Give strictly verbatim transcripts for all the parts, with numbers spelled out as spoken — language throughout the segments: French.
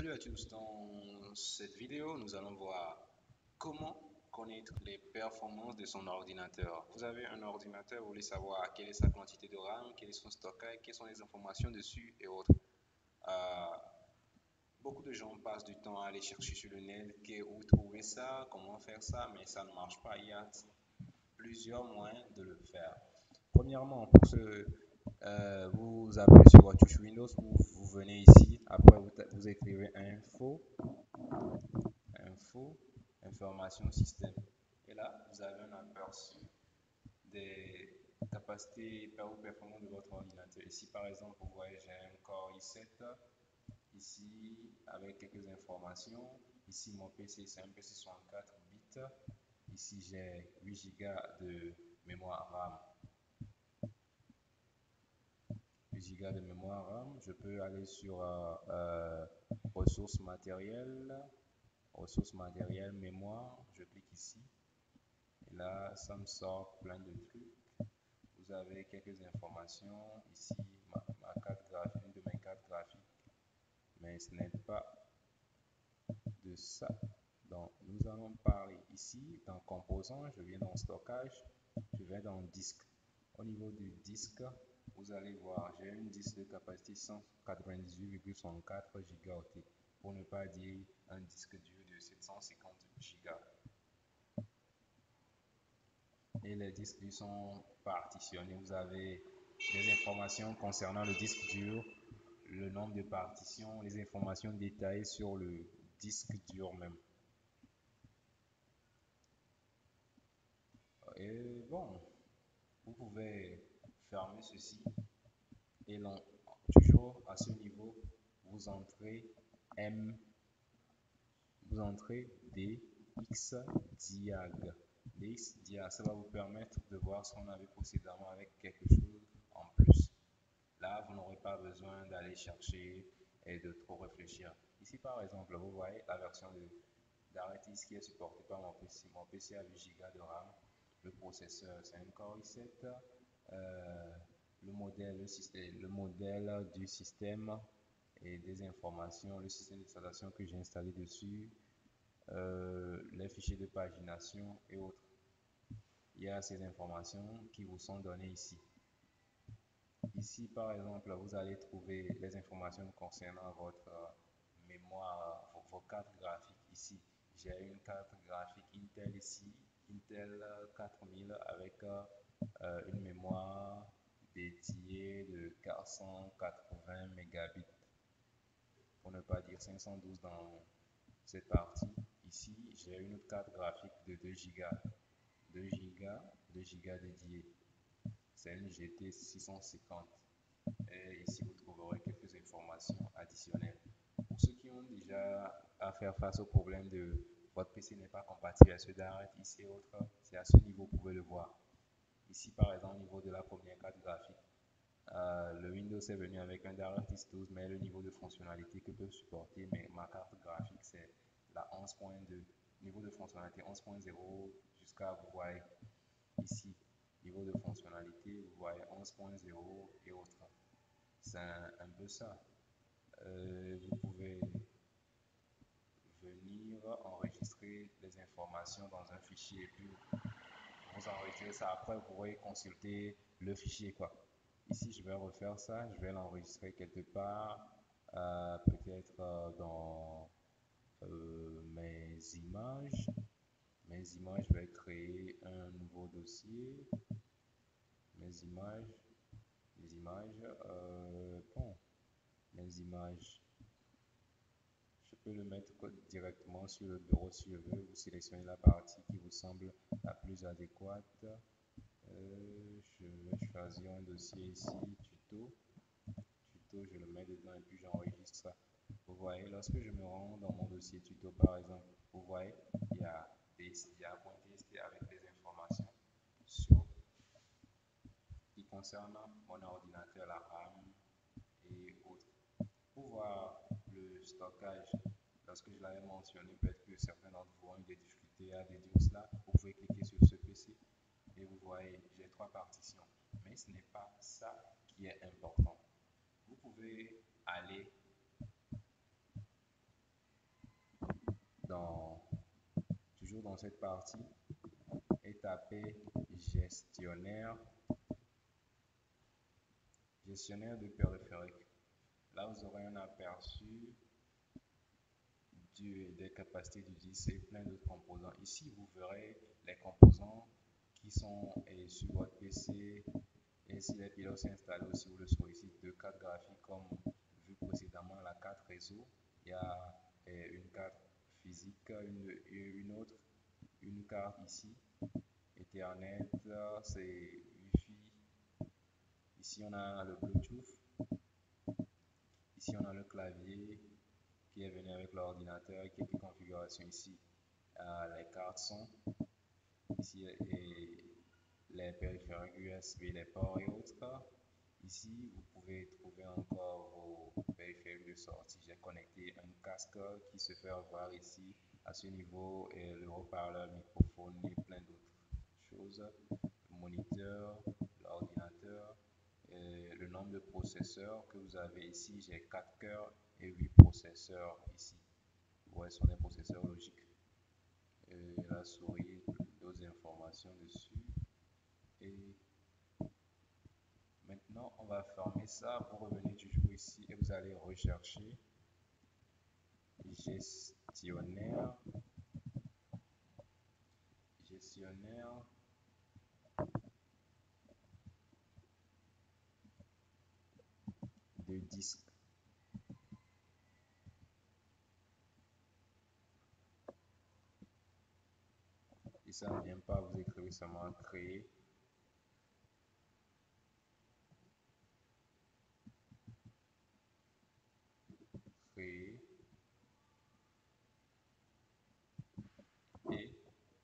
Salut à tous, dans cette vidéo, nous allons voir comment connaître les performances de son ordinateur. Vous avez un ordinateur, vous voulez savoir quelle est sa quantité de RAM, quel est son stockage, quelles sont les informations dessus et autres. Euh, beaucoup de gens passent du temps à aller chercher sur le net où trouver ça, comment faire ça, mais ça ne marche pas. Il y a plusieurs moyens de le faire. Premièrement, pour ce euh, vous appuyez sur votre touche Windows, vous, vous venez ici, après vous, vous écrivez info, info, information système. Et là, vous avez un aperçu des capacités ou performances de votre ordinateur. Ici, par exemple, vous voyez, j'ai un Core i sept, ici, avec quelques informations. Ici, mon P C, c'est un P C soixante-quatre bits. Ici, j'ai huit gigas de mémoire RAM. Gigas de mémoire RAM, je peux aller sur euh, euh, ressources matérielles, ressources matérielles, mémoire, je clique ici, et là ça me sort plein de trucs. Vous avez quelques informations, ici ma, ma carte graphique, une de mes cartes graphiques, mais ce n'est pas de ça. Donc nous allons parler ici dans composants, je viens dans stockage, je vais dans disque. Au niveau du disque, vous allez voir, j'ai une disque de capacité cent quatre-vingt-dix-huit virgule soixante-quatre gigaoctets, pour ne pas dire un disque dur de sept cent cinquante gigas. Et les disques durs sont partitionnés. Vous avez des informations concernant le disque dur, le nombre de partitions, les informations détaillées sur le disque dur même. Et bon, vous pouvez fermer ceci et l'on, toujours à ce niveau, vous entrez M, vous entrez D X diag. D X diag, ça va vous permettre de voir ce qu'on avait précédemment avec quelque chose en plus. Là, vous n'aurez pas besoin d'aller chercher et de trop réfléchir. Ici, par exemple, vous voyez la version de d'ArctisC qui est supportée par mon P C. Mon P C a huit gigas de RAM. Le processeur, c'est un Core i sept. Euh, le modèle, le, système, le modèle du système et des informations, le système d'installation que j'ai installé dessus, euh, les fichiers de pagination et autres. Il y a ces informations qui vous sont données ici. Ici, par exemple, vous allez trouver les informations concernant votre mémoire, vos, vos cartes graphiques. Ici, j'ai une carte graphique Intel ici, Intel quatre mille avec euh, une mémoire dédiée de quatre cent quatre-vingts mégabits, pour ne pas dire cinq cent douze dans cette partie. Ici, j'ai une autre carte graphique de deux gigas, deux gigas, deux gigas dédiés. C'est une G T six cent cinquante. Et ici, vous trouverez quelques informations additionnelles. Pour ceux qui ont déjà à faire face au problème de votre P C n'est pas compatible à ceux d'ArctisC et autres, c'est à ce niveau que vous pouvez le voir. Ici, par exemple, au niveau de la première carte graphique, euh, le Windows est venu avec un DirectX douze, mais le niveau de fonctionnalité que peut supporter mais ma carte graphique, c'est la onze point deux. Niveau de fonctionnalité onze point zéro jusqu'à, vous voyez ici, niveau de fonctionnalité, vous voyez onze point zéro et autres. C'est un, un peu ça. Euh, vous pouvez venir enregistrer les informations dans un fichier et puis vous enregistrez ça. Après, vous pourrez consulter le fichier, quoi. Ici, je vais refaire ça. Je vais l'enregistrer quelque part, euh, peut-être euh, dans euh, mes images. Mes images, je vais créer un nouveau dossier. Mes images, les images, euh, bon, mes images. Je peux le mettre directement sur le bureau si je veux. Vous sélectionnez la partie qui vous semble la plus adéquate. Euh, je vais choisir un dossier ici, tuto. Tuto, je le mets dedans et puis j'enregistre ça. Vous voyez, lorsque je me rends dans mon dossier tuto, par exemple, vous voyez, il y a dia.txt avec des informations sur qui concernent mon ordinateur, la RAM et autres. Pour voir le stockage, lorsque je l'avais mentionné, peut-être que certains d'entre vous ont eu des difficultés à déduire cela. Vous pouvez cliquer sur ce P C et vous voyez, j'ai trois partitions. Mais ce n'est pas ça qui est important. Vous pouvez aller toujours dans cette partie et tapez gestionnaire, gestionnaire de périphérique. Là, vous aurez un aperçu du, des capacités du disque et plein d'autres composants. Ici, vous verrez les composants qui sont eh, sur votre P C et si les pilotes sont installés aussi, vous le sollicitez, deux cartes graphiques comme vu précédemment, la carte réseau. Il y a eh, une carte physique, une, une autre, une carte ici, Ethernet, c'est Wi-Fi. Ici, on a le Bluetooth. Ici, on a le clavier qui est venu avec l'ordinateur et quelques configurations ici. Euh, les cartes son, ici et les périphériques U S B, les ports et autres. Ici, vous pouvez trouver encore vos périphériques de sortie. J'ai connecté un casque qui se fait voir ici à ce niveau et le haut-parleur, microphone et plein d'autres choses. Le moniteur, l'ordinateur, le nombre de processeurs que vous avez ici. J'ai quatre cœurs et huit processeurs ici. Ouais, ce sont des processeurs logiques. Et la souris, d'autres informations dessus. Et maintenant, on va fermer ça. Vous revenez toujours ici et vous allez rechercher gestionnaire, gestionnaire de disque. Et ça ne vient pas, vous écrivez seulement créer. Créer. Et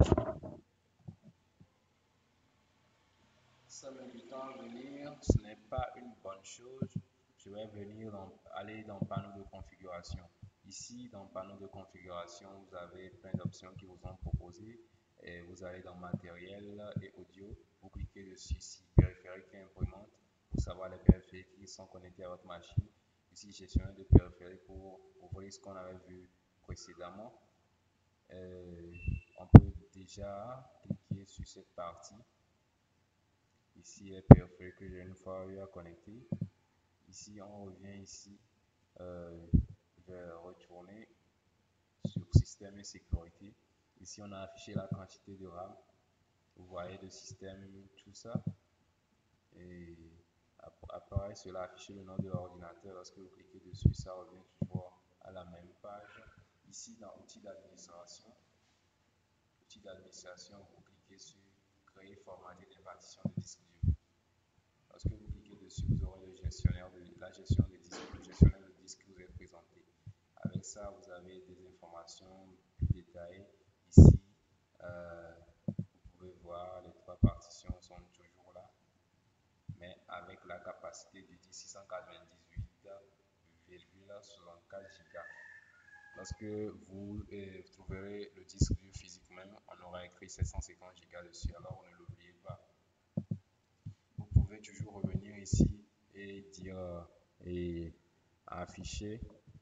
ça met du temps à venir, ce n'est pas une bonne chose. Je vais venir dans, aller dans panneau de configuration. Ici, dans panneau de configuration, vous avez plein d'options qui vous sont proposées. Et vous allez dans matériel et audio. Vous cliquez dessus ici, périphérique et imprimante pour savoir les périphériques qui sont connectés à votre machine. Ici, gestionnaire de périphériques pour ouvrir ce qu'on avait vu précédemment. Euh, on peut déjà cliquer sur cette partie. Ici, les périphériques que j'ai une fois eu à connecter. Ici, on revient ici. Euh, je vais retourner sur système et sécurité. Ici, on a affiché la quantité de RAM. Vous voyez le système, tout ça. Et apparaît cela afficher le nom de l'ordinateur. Lorsque vous cliquez dessus, ça revient toujours à la même page. Ici, dans outils d'administration, outils d'administration, vous cliquez sur créer, formater des partitions de disque dur. Lorsque vous cliquez dessus, vous aurez le gestionnaire de la gestion des disques, le gestionnaire de disque qui vous est présenté. Avec ça, vous avez des informations plus détaillées. Ici, euh, vous pouvez voir les trois partitions sont toujours là, mais avec la capacité du disque six cent quatre-vingt-dix-huit virgule soixante-quatre giga. Lorsque vous euh, trouverez le disque dur physique même, on aura écrit sept cent cinquante giga dessus, alors ne l'oubliez pas. Vous pouvez toujours revenir ici et dire euh, et afficher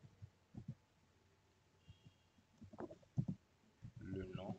le nom,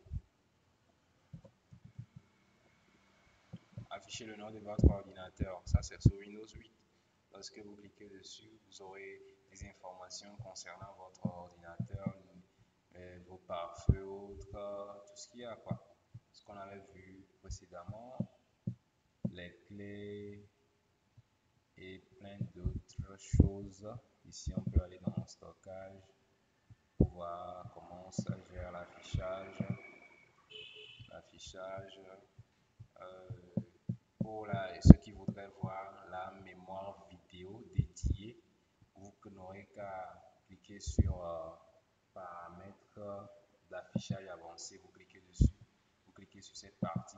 afficher le nom de votre ordinateur. Ça, c'est sur Windows huit. Lorsque vous cliquez dessus, vous aurez des informations concernant votre ordinateur, euh, vos pare-feux, autres, tout ce qu'il y a, quoi. Ce qu'on avait vu précédemment, les clés et plein d'autres choses. Ici, on peut aller dans mon stockage pour voir comment ça gère l'affichage. L'affichage. Euh, pour la, ceux qui voudraient voir la mémoire vidéo dédiée, vous n'aurez qu'à cliquer sur euh, paramètres d'affichage avancé. Vous cliquez dessus. Vous cliquez sur cette partie.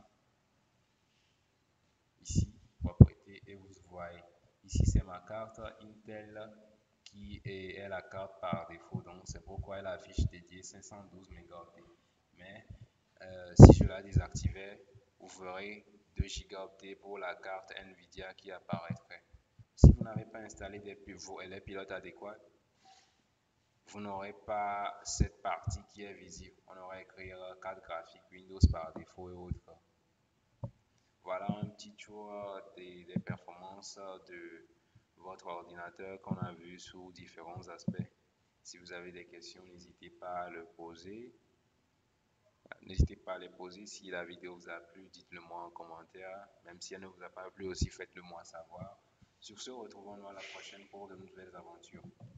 Ici, propriété, et vous voyez. Ici, c'est ma carte Intel qui est, est la carte par défaut. Donc, c'est pourquoi elle affiche dédiée cinq cent douze mégaoctets. Mais euh, si je la désactivais, vous verrez deux gigaoctets pour la carte Nvidia qui apparaîtrait. Si vous n'avez pas installé des pivots et les pilotes adéquats, vous n'aurez pas cette partie qui est visible. On aura écrire carte graphique Windows par défaut et autres. Voilà un petit tour des, des performances de votre ordinateur qu'on a vu sous différents aspects. Si vous avez des questions, n'hésitez pas à le poser. N'hésitez pas à les poser. Si la vidéo vous a plu, dites-le moi en commentaire. Même si elle ne vous a pas plu aussi, faites-le moi savoir. Sur ce, retrouvons-nous à la prochaine pour de nouvelles aventures.